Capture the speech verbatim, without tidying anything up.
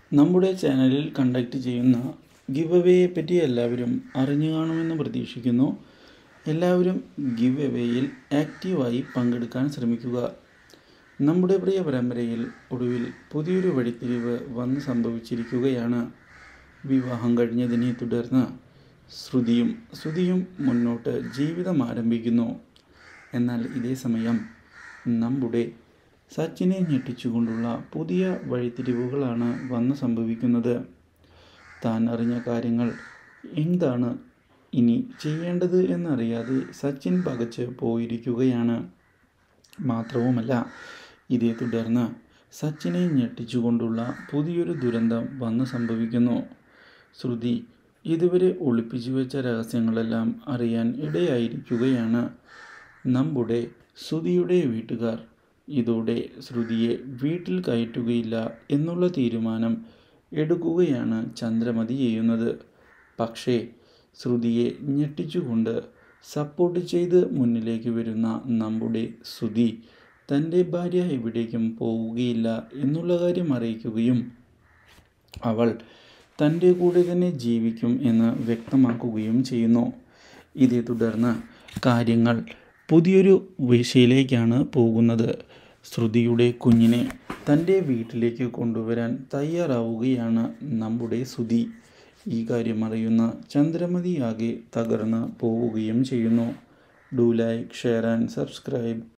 നമ്മുടെ ചാനലിൽ കണ്ടക്ട് ചെയ്യുന്ന ഗിവ് അവേയെ പറ്റി എല്ലാവരും അറിഞ്ഞു കാണുമെന്ന് പ്രതീക്ഷിക്കുന്നു. എല്ലാവരും ഗിവ് അവേയിൽ ആക്റ്റീവായി പങ്കെടുക്കാൻ ശ്രമിക്കുക. നമ്മുടെ പ്രിയ പരമ്പരയിൽ ഒടുവിൽ പുതിയൊരു വഴിത്തിരിവ് വന്ന് സംഭവിച്ചിരിക്കുകയാണ്. വിവാഹം കഴിഞ്ഞതിനെ തുടർന്ന് ശ്രുതിയും ശ്രുതിയും മുന്നോട്ട് ജീവിതം ആരംഭിക്കുന്നു. എന്നാൽ ഇതേ സമയം നമ്മുടെ സച്ചിനെ ഞെട്ടിച്ചുകൊണ്ടുള്ള പുതിയ വഴിത്തിരിവുകളാണ് വന്ന് സംഭവിക്കുന്നത്. താൻ അറിഞ്ഞ കാര്യങ്ങൾ എന്താണ് ഇനി ചെയ്യേണ്ടത് എന്നറിയാതെ സച്ചിൻ പകച്ച് പോയിരിക്കുകയാണ്. മാത്രവുമല്ല, ഇതേ തുടർന്ന് സച്ചിനെ ഞെട്ടിച്ചുകൊണ്ടുള്ള പുതിയൊരു ദുരന്തം വന്ന് സംഭവിക്കുന്നു. ശ്രുതി ഇതുവരെ ഒളിപ്പിച്ചു വെച്ച രഹസ്യങ്ങളെല്ലാം അറിയാൻ ഇടയായിരിക്കുകയാണ്. നമ്മുടെ ശ്രുതിയുടെ വീട്ടുകാർ ഇതോടെ ശ്രുതിയെ വീട്ടിൽ കയറ്റുകയില്ല എന്നുള്ള തീരുമാനം എടുക്കുകയാണ് ചന്ദ്രമതി ചെയ്യുന്നത്. പക്ഷേ ശ്രുതിയെ ഞെട്ടിച്ചുകൊണ്ട് സപ്പോർട്ട് ചെയ്ത് മുന്നിലേക്ക് വരുന്ന നമ്മുടെ ശ്രുതി തൻ്റെ ഭാര്യ എവിടേക്കും പോവുകയില്ല എന്നുള്ള കാര്യം അറിയിക്കുകയും അവൾ തൻ്റെ കൂടെ തന്നെ ജീവിക്കും എന്ന് വ്യക്തമാക്കുകയും ചെയ്യുന്നു. ഇതേ തുടർന്ന് കാര്യങ്ങൾ പുതിയൊരു ദിശയിലേക്കാണ് പോകുന്നത്. ശ്രുതിയുടെ കുഞ്ഞിനെ തൻ്റെ വീട്ടിലേക്ക് കൊണ്ടുവരാൻ തയ്യാറാവുകയാണ് നമ്മുടെ ശ്രുതി. ഈ കാര്യം അറിയുന്ന ചന്ദ്രമതി ആകെ തകർന്ന് പോവുകയും ചെയ്യുന്നു. Do like, share and subscribe.